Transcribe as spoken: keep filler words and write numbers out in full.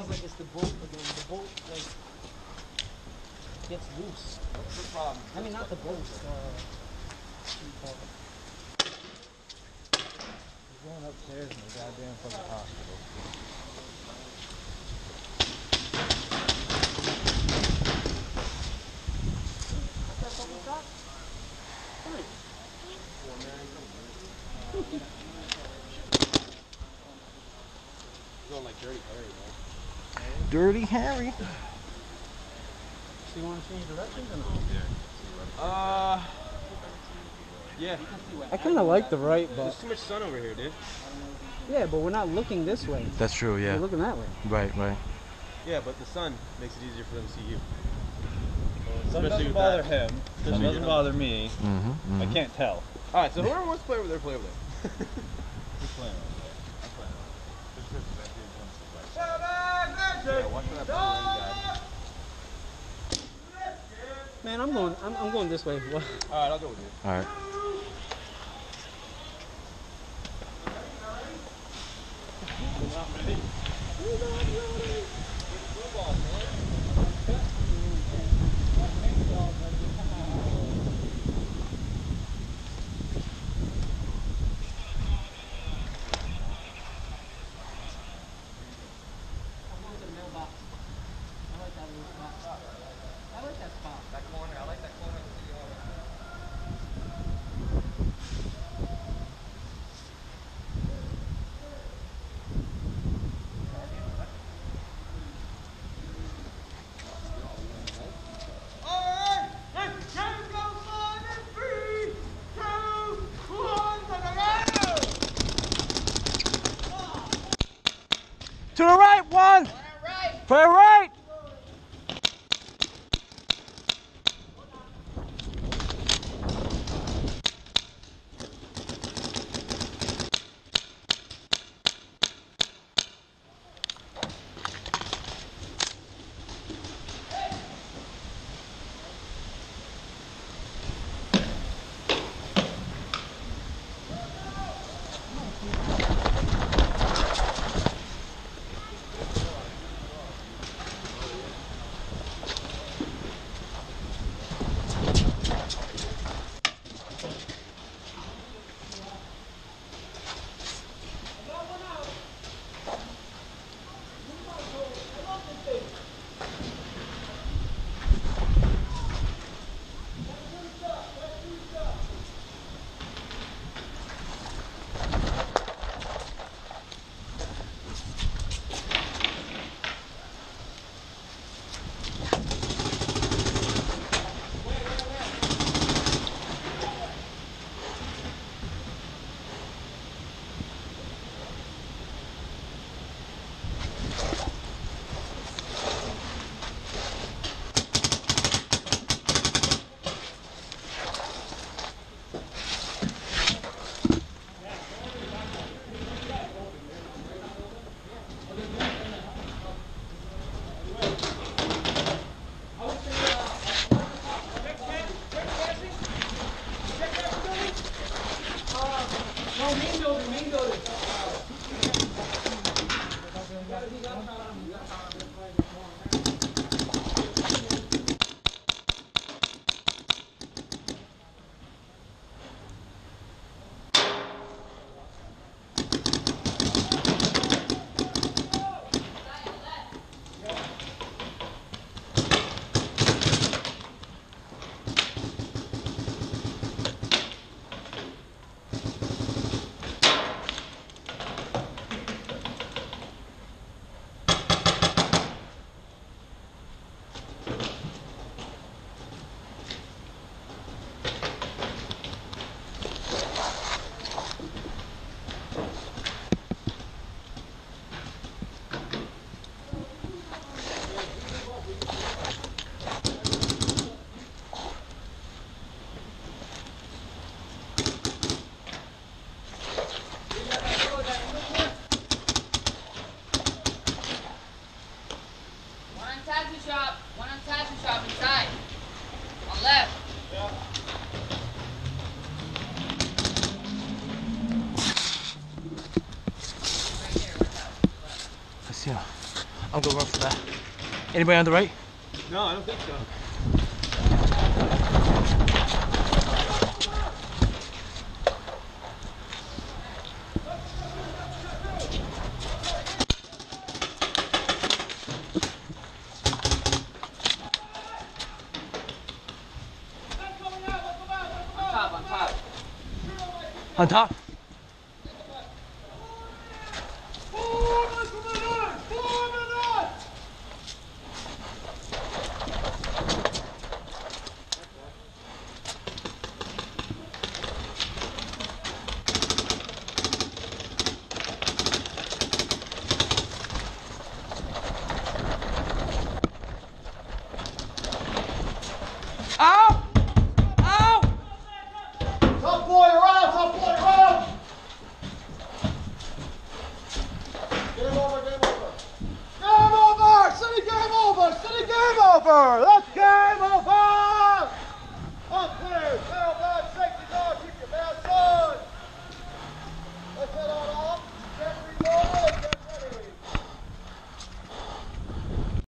sounds like it's the bolt again. The bolt like gets loose. What's the problem? I mean, not the bolts. Uh, what do you call it? We're going upstairs in the goddamn fucking hospital. Going like Dirty Harry, man. Dirty Harry. So you want to change directions or no? Uh, yeah. I kind of like the right, There's but too much sun over here, dude. yeah, but we're not looking this way. That's true, yeah. We're looking that way. Right, right. Yeah, but the sun makes it easier for them to see you. Sun Especially doesn't with bother that. him. Sun doesn't bother me. Mm-hmm, mm-hmm. I can't tell. All right, so whoever wants to play over there, play over there. Who's playing? I'm playing. Yeah, watch for that blue guy. Man, I'm going. I'm, I'm going this way. What? All right, I'll go with you. All right. To the right, one. For the right. I'm going to run for that. Anybody on the right? No, I don't think so. On top. Out! Out! Top boy around, top boy around! Game over, game over. Game over! City game over! City game over! That's game